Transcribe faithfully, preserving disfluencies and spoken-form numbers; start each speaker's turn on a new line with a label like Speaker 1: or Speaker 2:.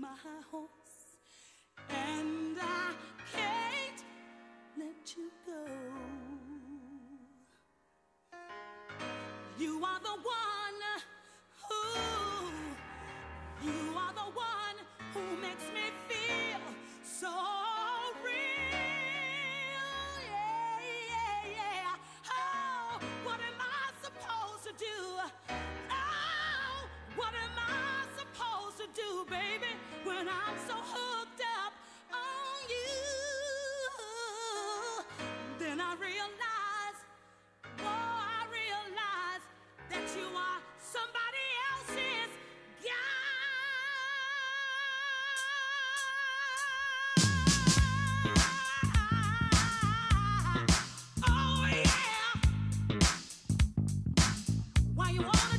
Speaker 1: my horse, and I can't let you go. You are the one who, you are the one who makes me feel so real. Yeah, yeah, yeah. Oh, what am I supposed to do? Oh, what am I supposed to do, baby, when I'm so hooked up on you? Then I realize, oh, I realize that you are somebody else's guy. Oh yeah. Why you wanna